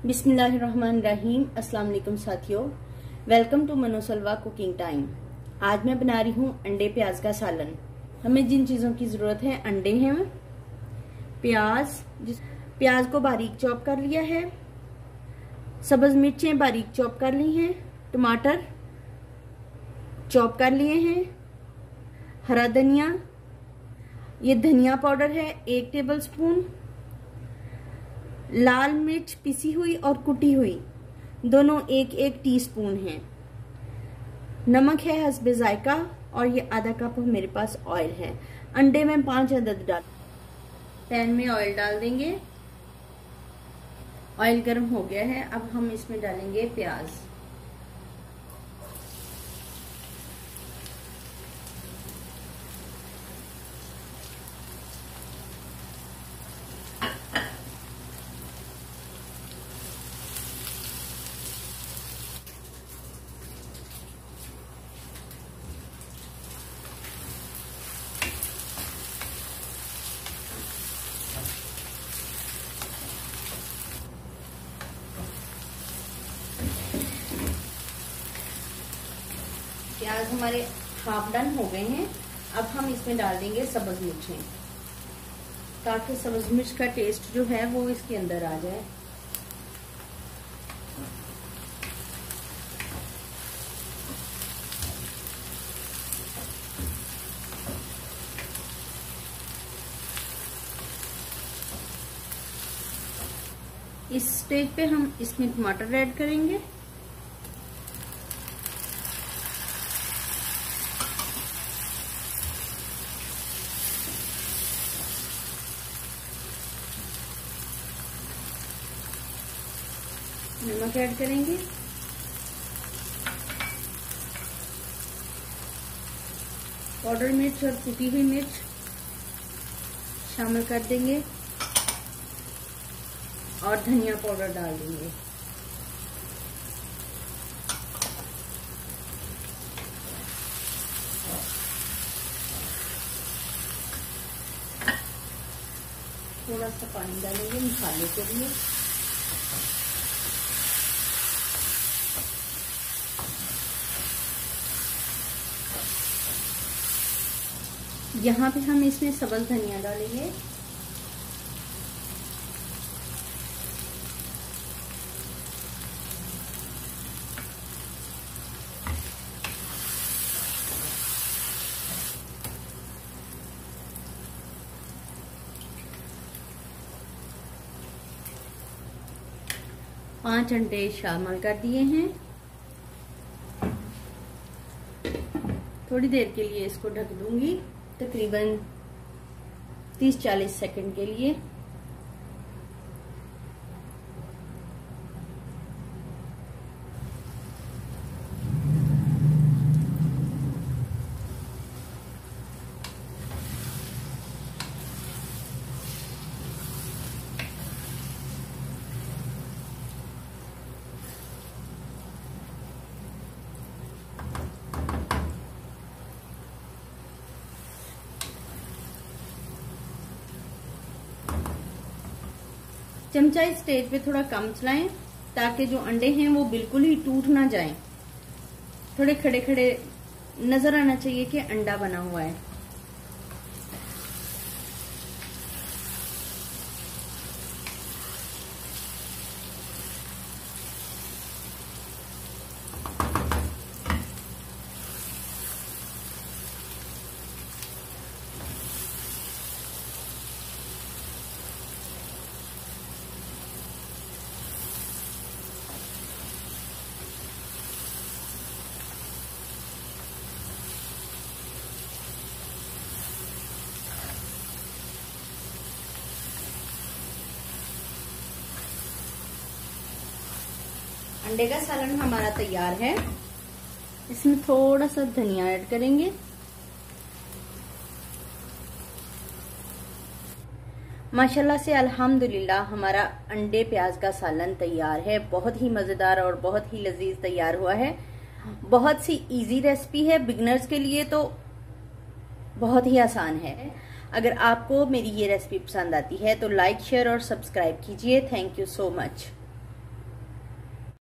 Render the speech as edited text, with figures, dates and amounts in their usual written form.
बिस्मिल्लाहिर्रहमानिर्रहीम। अस्सलाम वालेकुम साथियों, welcome to Manosalwa cooking time. आज मैं बना रही हूँ अंडे प्याज का सालन। हमें जिन चीज़ों की ज़रूरत है, अंडे हैं, प्याज को बारीक चॉप कर लिया है, सब्ज मिर्चें बारीक चॉप कर ली हैं, टमाटर चॉप कर लिए हैं, हरा धनिया, ये धनिया पाउडर है 1 टेबलस्पून, लाल मिर्च पिसी हुई और कुटी हुई दोनों 1-1 टीस्पून है, नमक है हस्बे जायका, और ये आधा कप मेरे पास ऑयल है। अंडे में 5 अदद डाल। पैन में ऑयल डाल देंगे। ऑयल गर्म हो गया है, अब हम इसमें डालेंगे प्याज। प्याज हमारे हाफ डन हो गए हैं। अब हम इसमें डाल देंगे सब्ज मिर्चें, ताकि सब्ज मिर्च का टेस्ट जो है वो इसके अंदर आ जाए। इस स्टेज पे हम इसमें टमाटर ऐड करेंगे। नमक ऐड करेंगे, पाउडर मिर्च और कुटी हुई मिर्च शामिल कर देंगे और धनिया पाउडर डाल देंगे। थोड़ा सा पानी डालेंगे मसाले के लिए। यहाँ पे हम इसमें सब्ज धनिया डालेंगे। पांच अंडे शामिल कर दिए हैं। थोड़ी देर के लिए इसको ढक दूंगी, तकरीबन 30-40 सेकंड के लिए। चमचा इस स्टेज पे थोड़ा कम चलाएं, ताकि जो अंडे हैं वो बिल्कुल ही टूट ना जाएं। थोड़े खड़े खड़े नजर आना चाहिए कि अंडा बना हुआ है। अंडे का सालन हमारा तैयार है। इसमें थोड़ा सा धनिया ऐड करेंगे। माशाल्लाह से अल्हम्दुलिल्लाह हमारा अंडे प्याज का सालन तैयार है। बहुत ही मजेदार और बहुत ही लजीज तैयार हुआ है। बहुत सी इजी रेसिपी है, बिगनर्स के लिए तो बहुत ही आसान है। अगर आपको मेरी ये रेसिपी पसंद आती है तो लाइक, शेयर और सब्सक्राइब कीजिए। Thank you so much.